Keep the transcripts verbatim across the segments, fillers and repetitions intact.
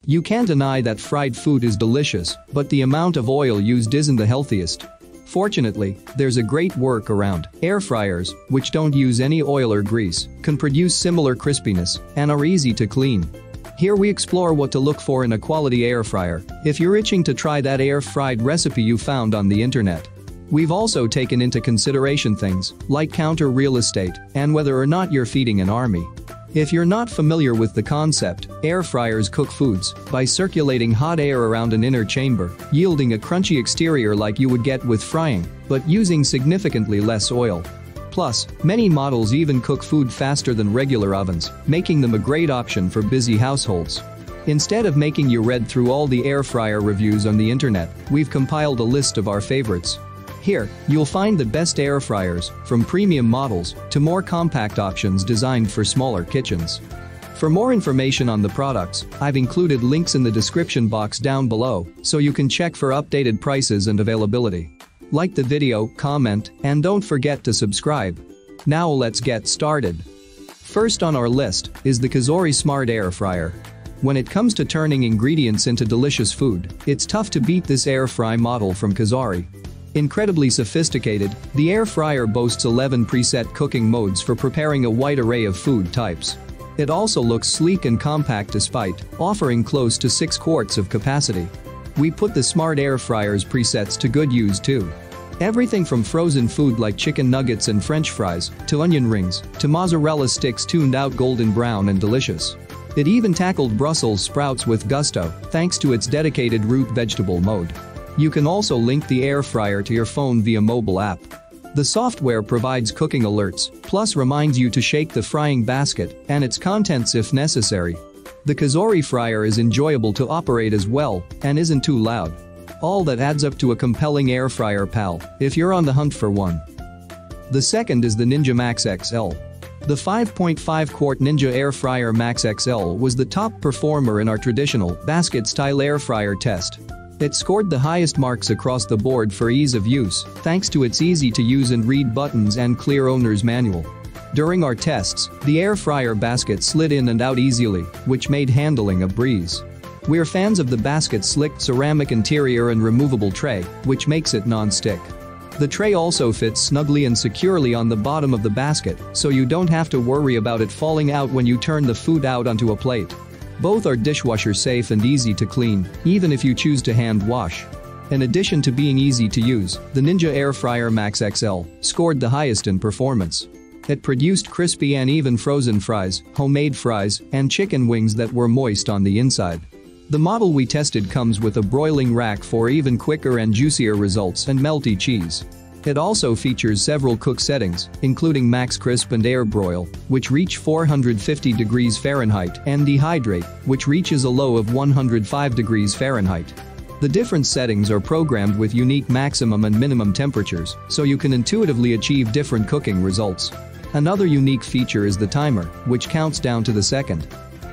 You can't deny that fried food is delicious, but the amount of oil used isn't the healthiest. Fortunately, there's a great workaround. Air fryers, which don't use any oil or grease, can produce similar crispiness and are easy to clean. Here we explore what to look for in a quality air fryer if you're itching to try that air-fried recipe you found on the internet. We've also taken into consideration things like counter real estate and whether or not you're feeding an army. If you're not familiar with the concept, air fryers cook foods by circulating hot air around an inner chamber, yielding a crunchy exterior like you would get with frying, but using significantly less oil. Plus, many models even cook food faster than regular ovens, making them a great option for busy households. Instead of making you read through all the air fryer reviews on the internet, we've compiled a list of our favorites. Here, you'll find the best air fryers, from premium models to more compact options designed for smaller kitchens. For more information on the products, I've included links in the description box down below so you can check for updated prices and availability. Like the video, comment, and don't forget to subscribe. Now let's get started. First on our list is the Cazori Smart Air Fryer. When it comes to turning ingredients into delicious food, it's tough to beat this air fry model from Cazori. Incredibly sophisticated, the air fryer boasts eleven preset cooking modes for preparing a wide array of food types. It also looks sleek and compact despite offering close to six quarts of capacity. We put the Smart Air Fryer's presets to good use too. Everything from frozen food like chicken nuggets and French fries, to onion rings, to mozzarella sticks tuned out golden brown and delicious. It even tackled Brussels sprouts with gusto, thanks to its dedicated root vegetable mode. You can also link the air fryer to your phone via mobile app. The software provides cooking alerts, plus reminds you to shake the frying basket and its contents if necessary. The Cazori fryer is enjoyable to operate as well and isn't too loud. All that adds up to a compelling air fryer pal if you're on the hunt for one. The second is the Ninja Max X L. The five point five quart Ninja Air Fryer Max X L was the top performer in our traditional basket-style air fryer test. It scored the highest marks across the board for ease of use, thanks to its easy-to-use and read buttons and clear owner's manual. During our tests, the air fryer basket slid in and out easily, which made handling a breeze. We're fans of the basket's slick ceramic interior and removable tray, which makes it non-stick. The tray also fits snugly and securely on the bottom of the basket, so you don't have to worry about it falling out when you turn the food out onto a plate. Both are dishwasher safe and easy to clean, even if you choose to hand wash. In addition to being easy to use, the Ninja Air Fryer Max X L scored the highest in performance. It produced crispy and even frozen fries, homemade fries, and chicken wings that were moist on the inside. The model we tested comes with a broiling rack for even quicker and juicier results and melty cheese. It also features several cook settings, including Max Crisp and Air Broil, which reach four hundred fifty degrees Fahrenheit, and Dehydrate, which reaches a low of one hundred five degrees Fahrenheit. The different settings are programmed with unique maximum and minimum temperatures, so you can intuitively achieve different cooking results. Another unique feature is the timer, which counts down to the second.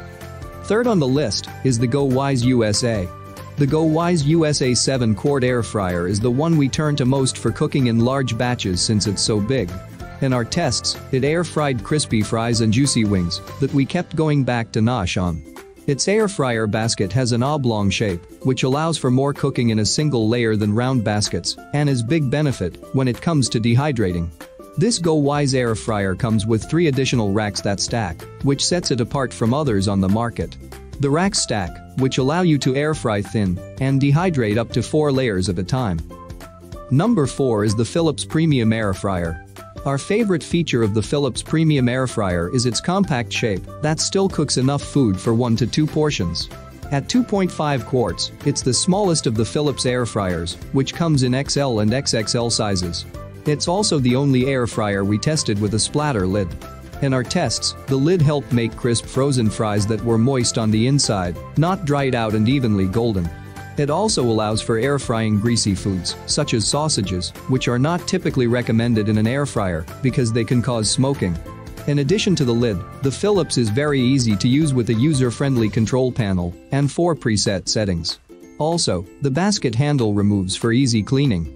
Third on the list is the GoWise U S A. The GoWise U S A seven quart air fryer is the one we turn to most for cooking in large batches since it's so big. In our tests, it air-fried crispy fries and juicy wings that we kept going back to nosh on. Its air fryer basket has an oblong shape, which allows for more cooking in a single layer than round baskets, and is a big benefit when it comes to dehydrating. This GoWise air fryer comes with three additional racks that stack, which sets it apart from others on the market. The racks stack, which allow you to air fry thin and dehydrate up to four layers at a time. Number four is the Philips Premium Air Fryer. Our favorite feature of the Philips Premium Air Fryer is its compact shape that still cooks enough food for one to two portions. At two point five quarts, it's the smallest of the Philips air fryers, which comes in X L and X X L sizes. It's also the only air fryer we tested with a splatter lid. In our tests, the lid helped make crisp frozen fries that were moist on the inside, not dried out and evenly golden. It also allows for air frying greasy foods, such as sausages, which are not typically recommended in an air fryer because they can cause smoking. In addition to the lid, the Philips is very easy to use with a user-friendly control panel and four preset settings. Also, the basket handle removes for easy cleaning.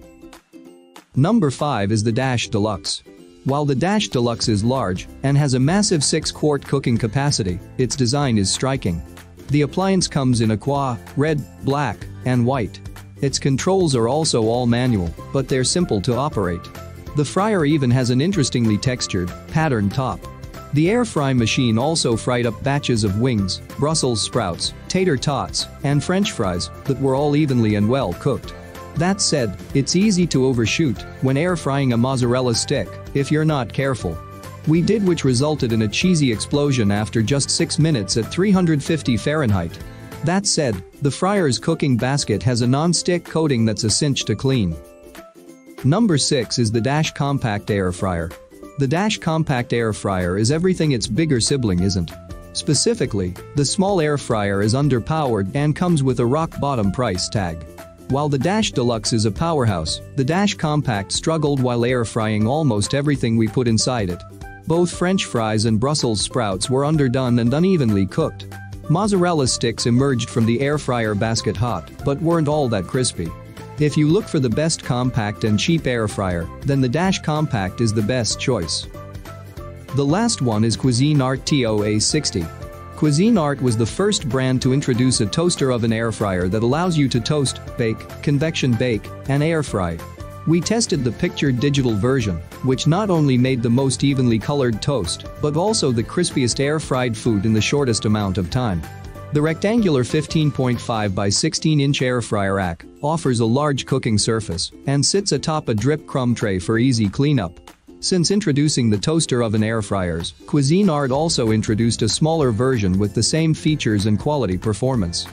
Number five is the Dash Deluxe. While the Dash Deluxe is large and has a massive six quart cooking capacity, its design is striking. The appliance comes in aqua, red, black, and white. Its controls are also all manual, but they're simple to operate. The fryer even has an interestingly textured, patterned top. The air fry machine also fried up batches of wings, Brussels sprouts, tater tots, and French fries that were all evenly and well cooked. That said, it's easy to overshoot when air frying a mozzarella stick if you're not careful. We did, which resulted in a cheesy explosion after just six minutes at three hundred fifty Fahrenheit. That said, the fryer's cooking basket has a non-stick coating that's a cinch to clean. Number six is the Dash Compact Air Fryer. The Dash Compact Air Fryer is everything its bigger sibling isn't. Specifically, the small air fryer is underpowered and comes with a rock-bottom price tag. While the Dash Deluxe is a powerhouse, the Dash Compact struggled while air frying almost everything we put inside it. Both French fries and Brussels sprouts were underdone and unevenly cooked. Mozzarella sticks emerged from the air fryer basket hot, but weren't all that crispy. If you look for the best compact and cheap air fryer, then the Dash Compact is the best choice. The last one is Cuisinart T O A sixty. Cuisinart was the first brand to introduce a toaster oven air fryer that allows you to toast, bake, convection bake, and air fry. We tested the pictured digital version, which not only made the most evenly colored toast, but also the crispiest air-fried food in the shortest amount of time. The rectangular fifteen point five by sixteen inch air fryer rack offers a large cooking surface and sits atop a drip crumb tray for easy cleanup. Since introducing the toaster oven air fryers, Cuisinart also introduced a smaller version with the same features and quality performance.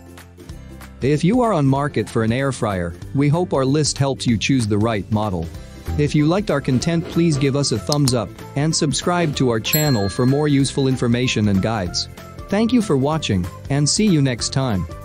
If you are on market for an air fryer, we hope our list helps you choose the right model. If you liked our content, please give us a thumbs up and subscribe to our channel for more useful information and guides. Thank you for watching, and see you next time.